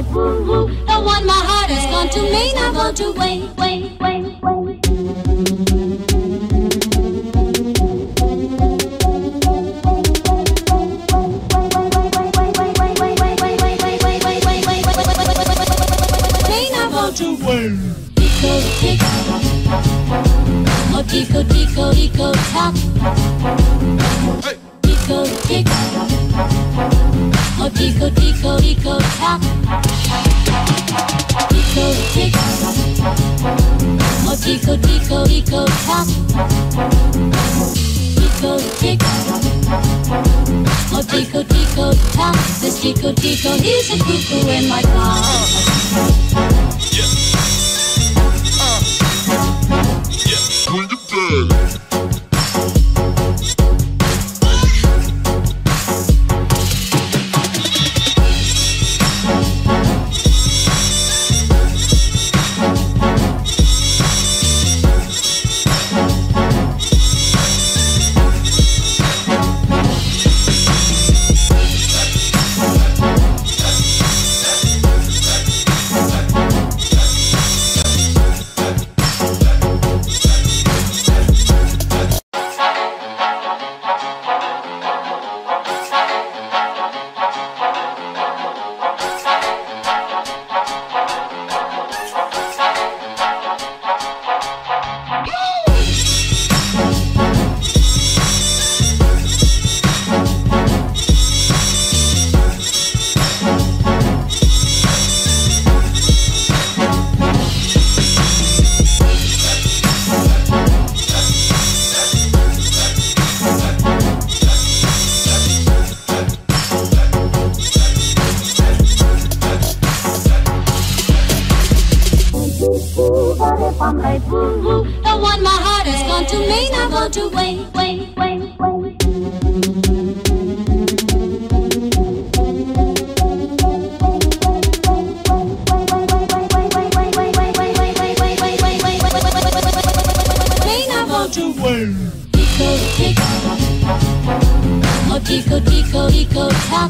woo-woo. The one my heart has gone to may not go to wait. May not go to wait. Tico tick, oh tico tico tico tock. Tico tick, oh tico tico tico tock. Tico tick, oh tico tico tico tock. Tico tick, oh tico tico tock. This tico tico, he's a cuckoo in my car. Bring it back. The one my heart has gone to may not go to wait. May not go to wait. Tico tick, oh tico tico tico tock.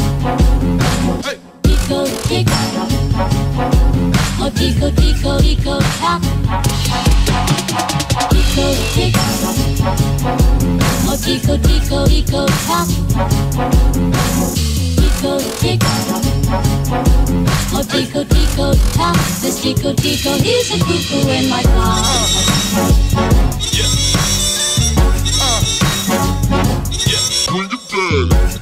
Tico tick, oh tico tico tico tock. Tico tick, oh tico tico tico tock. Tico tick, oh tico tico tock. This tico tico, he's a cuckoo in my car. Bring it back.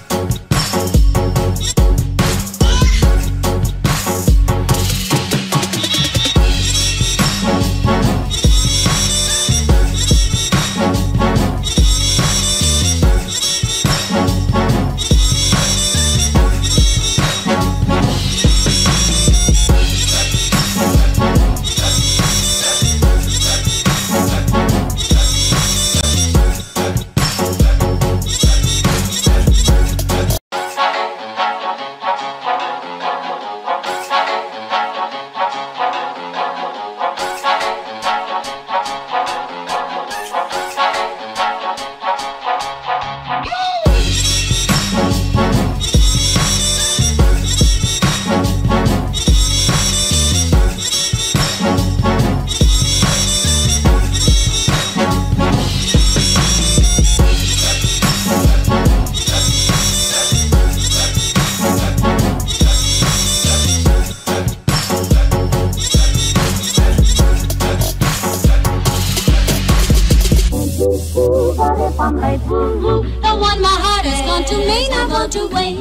The one my heart has gone to may not go to wait.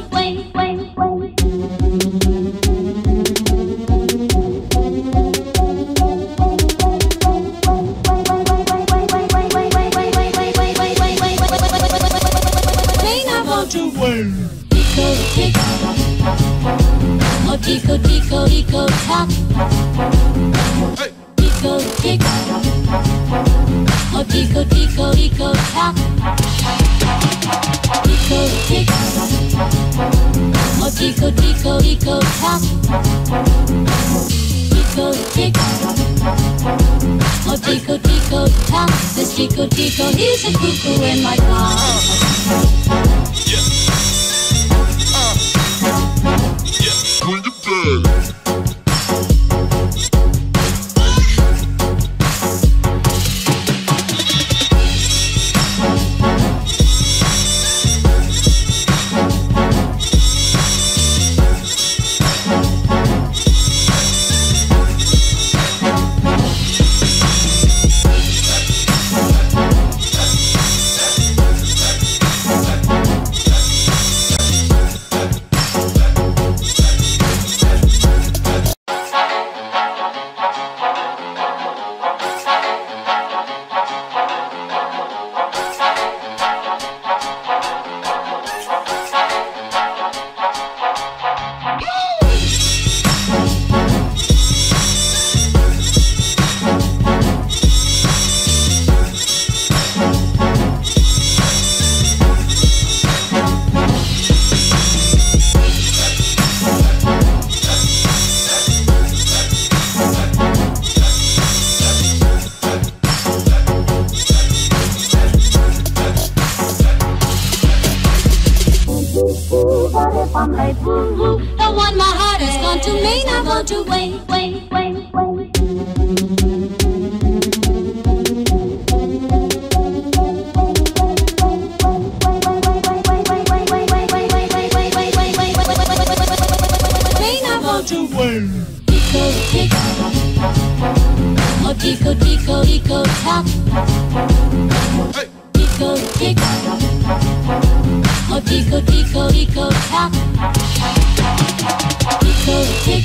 May not go to wait. Tico tick, oh tico tico tico tock. Tico tick, oh tico tico tico tock. Tico tick, oh tico tico tico tock. Tico tick, oh tico tico tock. This tico tico, he's a cuckoo in my car. Bring it back. want to wait, wait, wait, wait. To wait. Tico tick, oh tico tico tico tock. Hey. Tico tick, oh tico tico tico tock. Tico tick,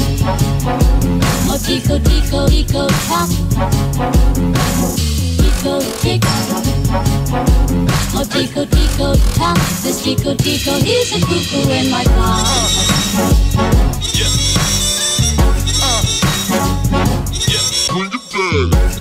oh tico tico tico tock. Tico tick, oh tico tico tock. This tico tico, he's a cuckoo in my car. Bring it back.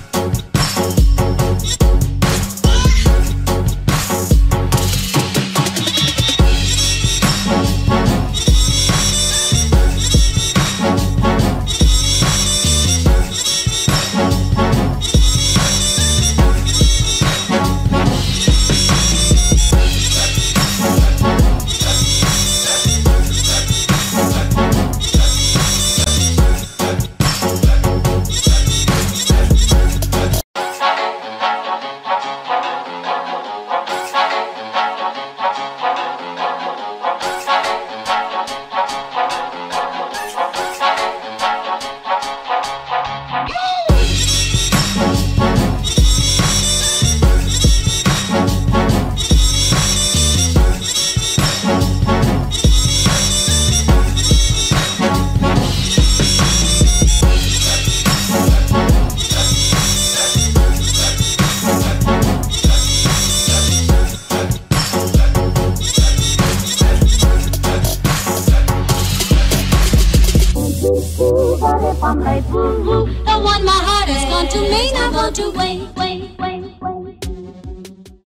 The one my heart has gone to me, I want to wait, wait.